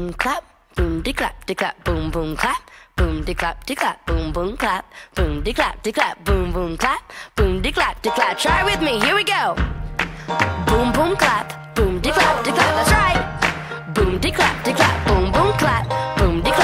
boom clap, boom de clap, boom boom clap, boom de clap, boom boom clap, boom de clap, boom boom clap, boom de clap. Try with me, here we go. Boom boom clap, boom de clap, that's right. Boom de clap, boom boom clap, boom de